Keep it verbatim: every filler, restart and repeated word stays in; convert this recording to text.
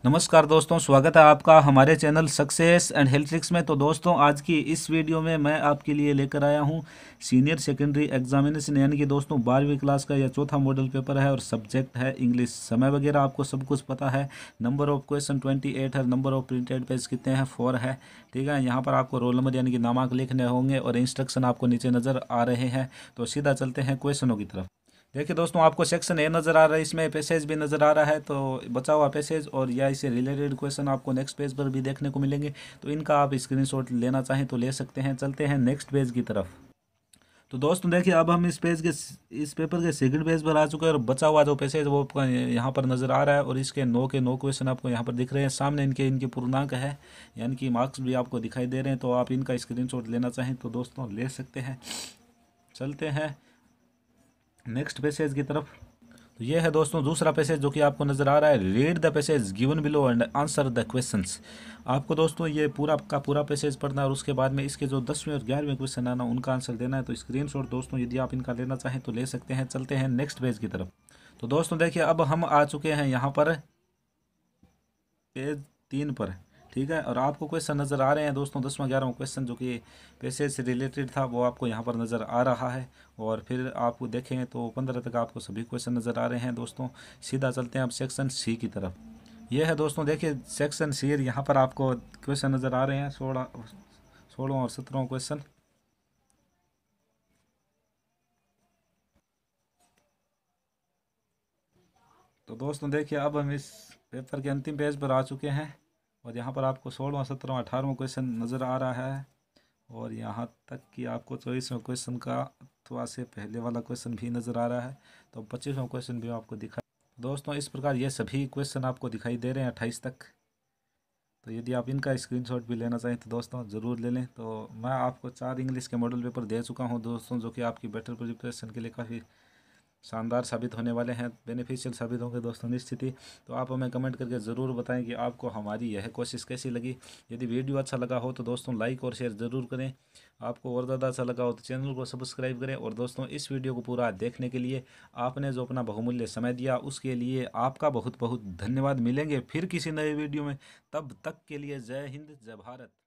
नमस्कार दोस्तों, स्वागत है आपका हमारे channel success and health tricks में। तो दोस्तों, आज की इस वीडियो में मैं आपके लिए लेकर आया हूं सीनियर सेकेंडरी एग्जामिनेशन, यानी कि दोस्तों बारहवीं क्लास का यह चौथा मॉडल पेपर है और सब्जेक्ट है इंग्लिश। समय वगैरह आपको सब कुछ पता है। Number of question twenty eight है, नंबर ऑफ प्रिंटेड पेज कितने हैं, फोर है। ठीक है, यहाँ पर आपको रोल नंबर यानी कि नामांक लिखने होंगे और इंस्ट्रक्शन आपको नीचे नज़र आ रहे हैं। तो सीधा चलते हैं क्वेश्चनों की तरफ। देखिए दोस्तों, आपको सेक्शन ए नज़र आ रहा है, इसमें पैसेज भी नज़र आ रहा है। तो बचा हुआ पैसेज और या इससे रिलेटेड क्वेश्चन आपको नेक्स्ट पेज पर भी देखने को मिलेंगे। तो इनका आप स्क्रीनशॉट लेना चाहें तो ले सकते हैं। चलते हैं नेक्स्ट पेज की तरफ। तो दोस्तों देखिए, अब हम इस पेज के इस पेपर के सेकंड पेज पर आ चुके हैं और बचा हुआ जो पेसेज वो आपका यहाँ पर नज़र आ रहा है और इसके नो के नो क्वेश्चन आपको यहाँ पर दिख रहे हैं। सामने इनके इनके पूर्णांक है, यानी कि मार्क्स भी आपको दिखाई दे रहे हैं। तो आप इनका स्क्रीनशॉट लेना चाहें तो दोस्तों ले सकते हैं। चलते हैं नेक्स्ट पैसेज की तरफ। तो ये है दोस्तों दूसरा पैसेज जो कि आपको नज़र आ रहा है। Read the passage given below and answer the questions. आपको दोस्तों ये पूरा का पूरा पैसेज पढ़ना है और उसके बाद में इसके जो दसवें और ग्यारहवें क्वेश्चन आना उनका आंसर देना है। तो स्क्रीनशॉट दोस्तों यदि आप इनका लेना चाहें तो ले सकते हैं। चलते हैं नेक्स्ट पेज की तरफ। तो दोस्तों देखिए, अब हम आ चुके हैं यहाँ पर पेज तीन पर। ठीक है, और आपको क्वेश्चन नज़र आ रहे हैं दोस्तों, दसवां ग्यारहवां क्वेश्चन जो कि पैसेज से रिलेटेड था वो आपको यहाँ पर नज़र आ रहा है। और फिर आप देखें तो पंद्रह तक आपको सभी क्वेश्चन नज़र आ रहे हैं दोस्तों। सीधा चलते हैं अब सेक्शन सी की तरफ। ये है दोस्तों, देखिए सेक्शन सी, यहाँ पर आपको क्वेश्चन नज़र आ रहे हैं सोलह सोलह और सत्रहवां क्वेश्चन। तो दोस्तों देखिए, अब हम इस पेपर के अंतिम पेज पर आ चुके हैं और यहाँ पर आपको सोलहवां सत्रहवां अठारहवां क्वेश्चन नज़र आ रहा है। और यहाँ तक कि आपको चौबीसवें क्वेश्चन का अथवा से पहले वाला क्वेश्चन भी नज़र आ रहा है। तो पच्चीसवां क्वेश्चन भी आपको दिखा दोस्तों, इस प्रकार ये सभी क्वेश्चन आपको दिखाई दे रहे हैं अट्ठाईस तक। तो यदि आप इनका स्क्रीनशॉट भी लेना चाहें तो दोस्तों ज़रूर ले लें। तो मैं आपको चार इंग्लिश के मॉडल पेपर दे चुका हूँ दोस्तों, जो कि आपकी बेटर प्रिपरेशन के लिए काफ़ी शानदार साबित होने वाले हैं, बेनिफिशियल साबित होंगे दोस्तों निश्चित ही। तो आप हमें कमेंट करके ज़रूर बताएं कि आपको हमारी यह कोशिश कैसी लगी। यदि वीडियो अच्छा लगा हो तो दोस्तों लाइक और शेयर ज़रूर करें। आपको और ज़्यादा अच्छा लगा हो तो चैनल को सब्सक्राइब करें। और दोस्तों, इस वीडियो को पूरा देखने के लिए आपने जो अपना बहुमूल्य समय दिया उसके लिए आपका बहुत बहुत धन्यवाद। मिलेंगे फिर किसी नए वीडियो में, तब तक के लिए जय हिंद, जय भारत।